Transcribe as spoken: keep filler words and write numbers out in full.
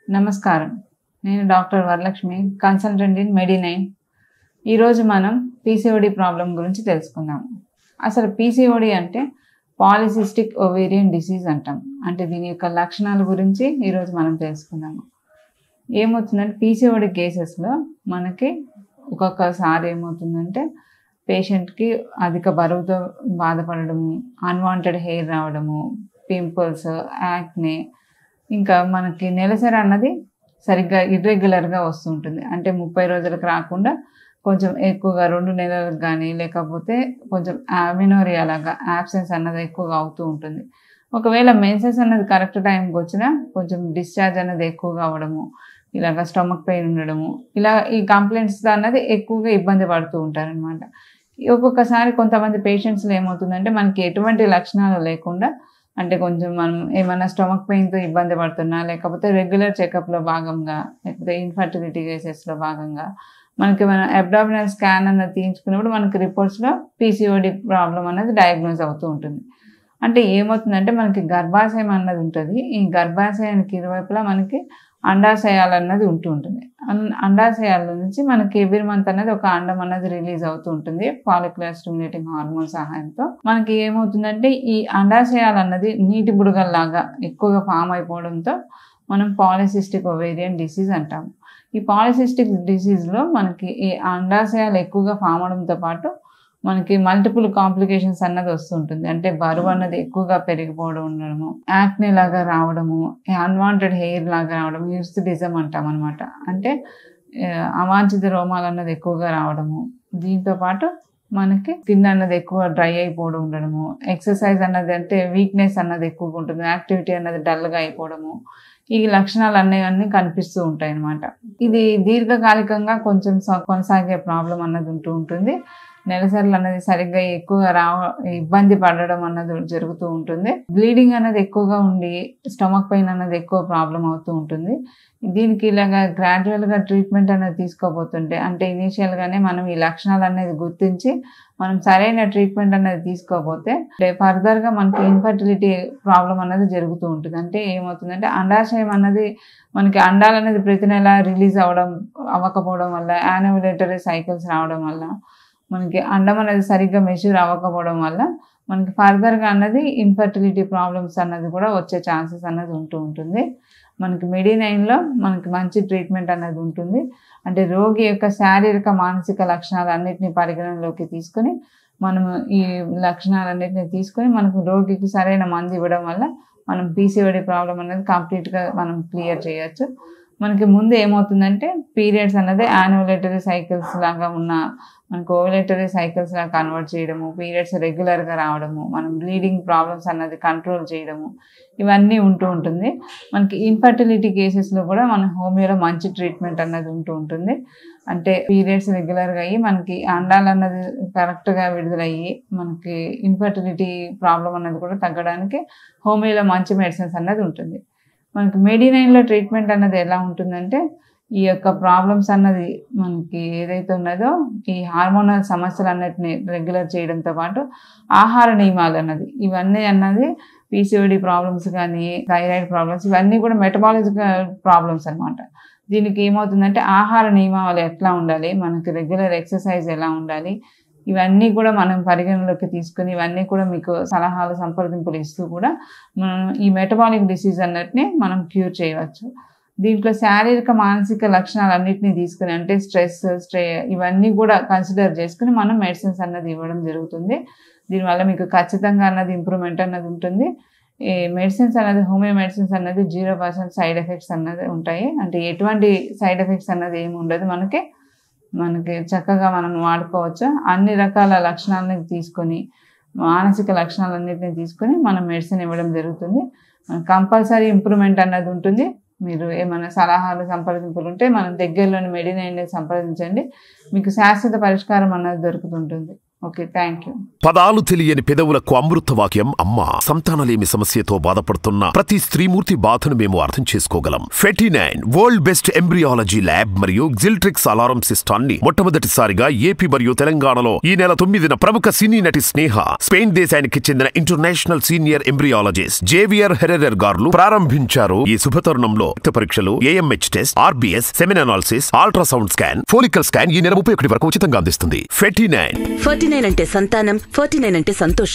నమస్కారం. నేను doctor Varalakshmi, consultant in Medinine. ఈరోజు మనం పీసీఓడి ప్రాబ్లం గురించి తెలుసుకుందాం. అసలు పీసీఓడి అంటే పాలిసిస్టిక్ ఓవేరియన్ డిసీజ్ అంటాం. అంటే దీని యొక్క లక్షణాల గురించి ఈరోజు మనం తెలుసుకుందాము. ఏమవుతుందంటే పీసీఓడి కేసెస్లో మనకి ఒక్కొక్కసారి ఏమవుతుందంటే పేషెంట్కి అధిక బరువుతో బాధపడము, అన్వాంటెడ్ హెయిర్ రావడము, పింపుల్స్, యాక్నే, ఇంకా మనకి నెలసరి అన్నది సరిగ్గా ఇర్రెగ్యులర్గా వస్తుంటుంది. అంటే ముప్పై రోజులకు రాకుండా కొంచెం ఎక్కువగా రెండు నెలలకు కానీ లేకపోతే కొంచెం అమినోరియా లాగా యాబ్సెన్స్ అన్నది ఎక్కువగా అవుతూ ఉంటుంది. ఒకవేళ మెన్సెస్ అన్నది కరెక్ట్ టైంకి వచ్చినా కొంచెం డిశ్చార్జ్ అన్నది ఎక్కువగా అవ్వడము, ఇలాగ స్టమక్ పెయిన్ ఉండడము, ఇలా ఈ కంప్లైంట్స్ అన్నది ఎక్కువగా ఇబ్బంది పడుతూ ఉంటారనమాట. ఒక్కొక్కసారి కొంతమంది పేషెంట్స్లో ఏమవుతుందంటే మనకి ఎటువంటి లక్షణాలు లేకుండా, అంటే కొంచెం మనం ఏమైనా స్టమక్ పెయిన్తో ఇబ్బంది పడుతున్నా లేకపోతే రెగ్యులర్ చెకప్లో భాగంగా లేకపోతే ఇన్ఫర్టిలిటీ కేసెస్లో భాగంగా మనకి మన అబ్డామినల్ స్కాన్ అన్నది తీయించుకున్నప్పుడు మనకి రిపోర్ట్స్లో పీసీఓడి ప్రాబ్లం అనేది డయాగ్నోజ్ అవుతూ ఉంటుంది. అంటే ఏమవుతుందంటే మనకి గర్భాశయం అన్నది ఉంటుంది. ఈ గర్భాశయానికి ఇరువైపులా మనకి అండాశయాలు అన్నది ఉంటూ ఉంటుంది. అండాశయాల నుంచి మనకి ఎవ్రీ మంత్ అనేది ఒక అండం అన్నది రిలీజ్ అవుతూ ఉంటుంది ఫాలిక్యులర్ స్టిమ్యులేటింగ్ హార్మోన్ సహాయంతో. మనకి ఏమవుతుందంటే ఈ అండాశయాలు అన్నది నీటి బుడగల్లాగా ఎక్కువగా ఫామ్ అయిపోవడంతో మనం పాలిసిస్టిక్ ఓవేరియన్ డిసీజ్ అంటాము. ఈ పాలిసిస్టిక్ డిసీజ్లో మనకి ఈ అండాశయాలు ఎక్కువగా ఫామ్ అవడంతో పాటు మనకి మల్టిపుల్ కాంప్లికేషన్స్ అన్నది వస్తుంటుంది. అంటే బరువు అన్నది ఎక్కువగా పెరిగిపోవడం ఉండడము, యాక్నే లాగా రావడము, అన్వాంటెడ్ హెయిర్ లాగా రావడం, హిర్సుటిజం అంటాం అనమాట. అంటే అవాంఛిత రోమాలు అన్నది ఎక్కువగా రావడము, దీంతో పాటు మనకి స్కిన్ అన్నది ఎక్కువ డ్రై అయిపోవడం ఉండడము, ఎక్సర్సైజ్ అన్నది అంటే వీక్నెస్ అన్నది ఎక్కువగా ఉంటుంది, యాక్టివిటీ అన్నది డల్గా అయిపోవడము, ఈ లక్షణాలు అన్నీ కనిపిస్తూ ఉంటాయి అన్నమాట. ఇది దీర్ఘకాలికంగా కొంచెం కొనసాగే ప్రాబ్లం అన్నది ఉంటూ ఉంటుంది. నెలసరిలు అనేది సరిగ్గా ఎక్కువగా రా ఇబ్బంది పడడం అన్నది జరుగుతూ ఉంటుంది. బ్లీడింగ్ అనేది ఎక్కువగా ఉండి స్టమక్ పెయిన్ అన్నది ఎక్కువ ప్రాబ్లం అవుతూ ఉంటుంది. దీనికి ఇలాగా గ్రాడ్యువల్గా ట్రీట్మెంట్ అనేది తీసుకోబోతుంటే, అంటే ఇనీషియల్గానే మనం ఈ లక్షణాలు అనేది గుర్తించి మనం సరైన ట్రీట్మెంట్ అనేది తీసుకోకపోతే ఫర్దర్గా మనకి ఇన్ఫర్టిలిటీ ప్రాబ్లం అనేది జరుగుతూ ఉంటుంది. అంటే ఏమవుతుందంటే అండాశయం అన్నది మనకి అండాలు అనేది ప్రతి నెల రిలీజ్ అవ్వడం అవ్వకపోవడం వల్ల, యాన్యులేటరీ సైకిల్స్ రావడం వల్ల, మనకి అండం అనేది సరిగ్గా మెచ్యూర్ అవ్వకపోవడం వల్ల మనకి ఫర్దర్గా అన్నది ఇన్ఫర్టిలిటీ ప్రాబ్లమ్స్ అన్నది కూడా వచ్చే ఛాన్సెస్ అన్నది ఉంటూ ఉంటుంది. మనకి మెడినైన్లో మనకి మంచి ట్రీట్మెంట్ అనేది ఉంటుంది. అంటే రోగి యొక్క శారీరక మానసిక లక్షణాలు అన్నిటిని పరిగణనలోకి తీసుకొని మనము ఈ లక్షణాలన్నింటినీ తీసుకొని మనకు రోగికి సరైన మందు ఇవ్వడం వల్ల మనం పీసీఓడి ప్రాబ్లం అనేది కంప్లీట్గా మనం క్లియర్ చేయొచ్చు. మనకి ముందు ఏమవుతుందంటే పీరియడ్స్ అన్నది యాన్యులేటరీ సైకిల్స్ లాగా ఉన్న మనకు ఓవులేటరీ సైకిల్స్ లాగా కన్వర్ట్ చేయడము, పీరియడ్స్ రెగ్యులర్గా రావడము, మనం బ్లీడింగ్ ప్రాబ్లమ్స్ అన్నది కంట్రోల్ చేయడము, ఇవన్నీ ఉంటూ ఉంటుంది. మనకి ఇన్ఫర్టిలిటీ కేసెస్లో కూడా మన హోమియోలో మంచి ట్రీట్మెంట్ అన్నది ఉంటూ ఉంటుంది. అంటే పీరియడ్స్ రెగ్యులర్గా అయ్యి మనకి అండాలు అన్నది కరెక్ట్గా విడుదలయ్యి మనకి ఇన్ఫర్టిలిటీ ప్రాబ్లం అన్నది కూడా తగ్గడానికి హోమియోలో మంచి మెడిసిన్స్ అన్నది ఉంటుంది. మనకి మెడినైన్లో ట్రీట్మెంట్ అన్నది ఎలా ఉంటుందంటే ఈ యొక్క ప్రాబ్లమ్స్ అన్నది మనకి ఏదైతే ఉన్నదో ఈ హార్మోనల్ సమస్యలు అన్నిటిని రెగ్యులర్ చేయడంతో పాటు ఆహార నియమాలు అన్నది ఇవన్నీ అన్నది పీసీఓడి ప్రాబ్లమ్స్ కానీ థైరాయిడ్ ప్రాబ్లమ్స్ ఇవన్నీ కూడా మెటబాలిజికల్ ప్రాబ్లమ్స్ అనమాట. దీనికి ఏమవుతుందంటే ఆహార నియమాలు ఎట్లా ఉండాలి, మనకి రెగ్యులర్ ఎక్సర్సైజ్ ఎలా ఉండాలి, ఇవన్నీ కూడా మనం పరిగణలోకి తీసుకుని ఇవన్నీ కూడా మీకు సలహాలు సంప్రదింపులు ఇస్తూ కూడా మనం ఈ మెటబాలిక్ డిసీజ్ అన్నిటిని మనం క్యూర్ చేయవచ్చు. దీంట్లో శారీరక మానసిక లక్షణాలు అన్నింటినీ తీసుకుని అంటే స్ట్రెస్ స్ట్రే ఇవన్నీ కూడా కన్సిడర్ చేసుకుని మనం మెడిసిన్స్ అన్నది ఇవ్వడం జరుగుతుంది. దీనివల్ల మీకు ఖచ్చితంగా అన్నది ఇంప్రూవ్మెంట్ అన్నది ఉంటుంది. ఈ మెడిసిన్స్ అన్నది హోమియో మెడిసిన్స్ అన్నది జీరో పర్సెంట్ సైడ్ ఎఫెక్ట్స్ అన్నది ఉంటాయి. అంటే ఎటువంటి సైడ్ ఎఫెక్ట్స్ అన్నది ఏమి ఉండదు. మనకి మనకి చక్కగా మనం వాడుకోవచ్చు. అన్ని రకాల లక్షణాలని తీసుకొని మానసిక లక్షణాలన్నింటినీ తీసుకొని మనం మెడిసిన్ ఇవ్వడం జరుగుతుంది. కంపల్సరీ ఇంప్రూవ్మెంట్ అన్నది ఉంటుంది. మీరు ఏమైనా సలహాలు సంప్రదింపులు ఉంటే మనం దగ్గరలోని మెడినైన్ని సంప్రదించండి. మీకు శాశ్వత పరిష్కారం అన్నది దొరుకుతుంటుంది. Okay, thank you. పదాలు తెలియని పెదవులకు అమృత వాక్యం అమ్మ. సంతానలేమి సమస్యతో బాధపడుతున్న ప్రతి స్త్రీమూర్తి బాధను మేము అర్థం చేసుకోగలం. Ferty nine world best embryology lab మరియు జిల్ట్రిక్స్ అలారం సిస్టాన్ని మొట్టమొదటిసారిగా ఏపీ మరియు తెలంగాణలో ఈ నెల తొమ్మిదిన ప్రముఖ సినీ నటి స్నేహ, స్పెయిన్ దేశానికి చెందిన international senior embryologist Javier Herrera గారు ప్రారంభించారు. ఈ శుభతరుణంలో రక్త పరీక్షలు, AMH test, RBS, semen analysis, ultrasound scan, follicle scan ఈ నెల ముప్పై ఒకటి వరకు ఉచితంగా అందిస్తుంది. ఫెర్టీ నైన్ ఫార్టీ నైన్ అంటే సంతానం, ఫార్టీ నైన్ అంటే సంతోషం.